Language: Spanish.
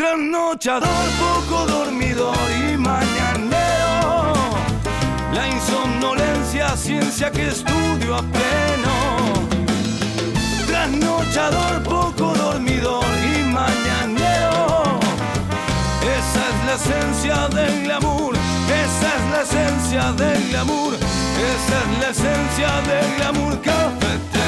Trasnochador, poco dormidor y mañanero. La insomnolencia, ciencia que estudio a pleno. Trasnochador, poco dormidor y mañanero. Esa es la esencia del glamour. Esa es la esencia del glamour. Esa es la esencia del glamour cafetero.